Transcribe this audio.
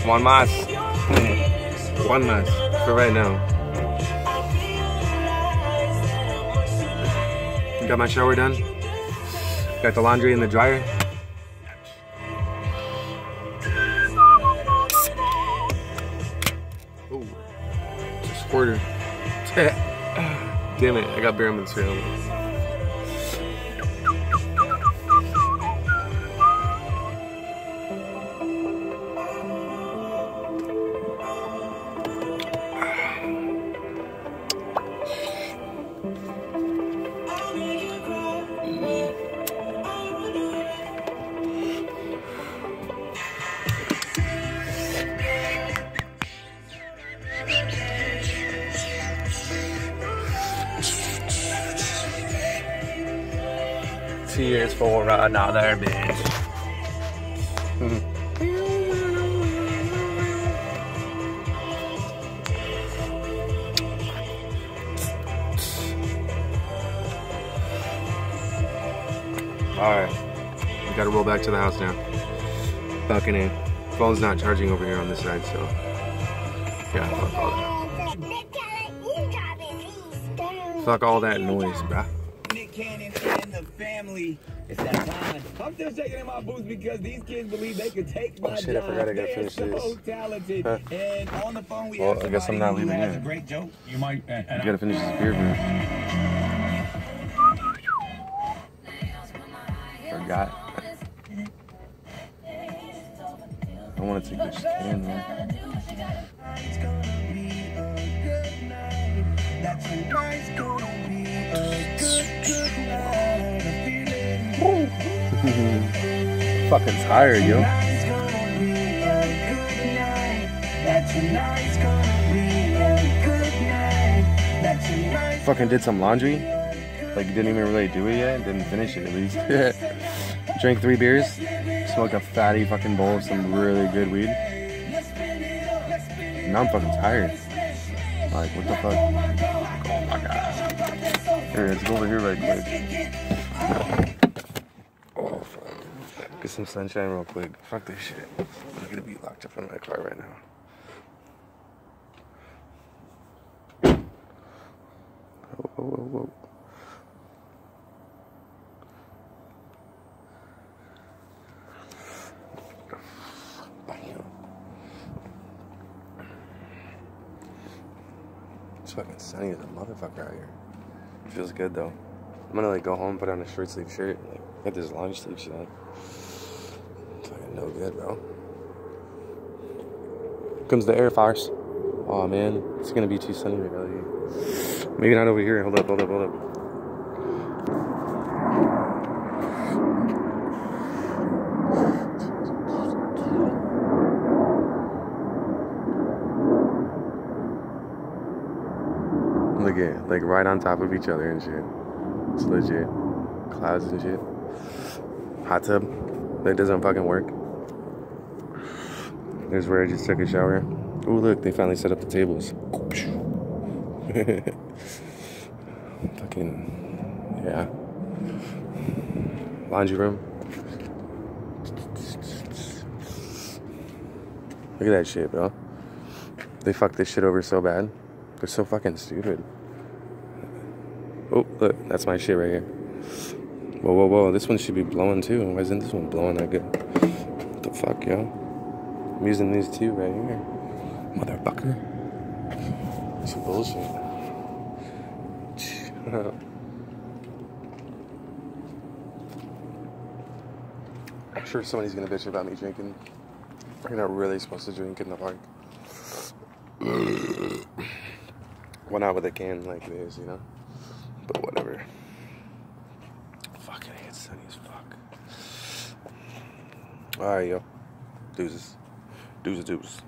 One más. One más for right now. Got my shower done. Got the laundry in the dryer. Oh, just squirter. Damn it, I got beer cereal. Cheers for another bitch. Alright, we gotta roll back to the house now. Fucking in. Phone's not charging over here on this side, so yeah, fuck all that. Fuck all that noise, bruh. Cannon and the family. It's that time. I'm still shaking in my boots because these kids believe they could take my job. I forgot I gotta finish this. So talented. Huh? And on the phone we well, I guess I'm not leaving yet. yet. A great joke. You might. You gotta finish this beer, bro. Forgot. I want to take this can, man. Fucking tired, yo. Fucking did some laundry. Like, didn't even really do it yet. Didn't finish it, at least. Drank 3 beers. Smoked a fatty fucking bowl of some really good weed. Now I'm fucking tired. Like, what the fuck? Oh my god. Here, let's go over here right quick. Oh, fuck. Get some sunshine real quick. Fuck this shit. I'm gonna be locked up in my car right now. Whoa, whoa, whoa. It's fucking sunny as a motherfucker out here. Feels good though. I'm gonna like go home, put on a short sleeve shirt, like got this long sleeve shit on. It's fucking no good, bro. Here comes the air force. Oh man, it's gonna be too sunny to go here. Maybe not over here. Hold up, hold up, hold up. Look at, like, right on top of each other and shit. It's legit. Clouds and shit. Hot tub. That doesn't fucking work. There's where I just took a shower. Oh, look, they finally set up the tables. Fucking, yeah. Laundry room. Look at that shit, bro. They fucked this shit over so bad. They're so fucking stupid. Oh, look, that's my shit right here. Whoa, whoa, whoa, this one should be blowing too. Why isn't this one blowing that good? What the fuck, yo? I'm using these two right here. Motherfucker. Some bullshit. I'm sure somebody's gonna bitch about me drinking. You're not really supposed to drink in the park. Well, not with a can like this, you know? But whatever. Fucking it's sunny as fuck. Alright, yo. Deuces. Deuces, deuces.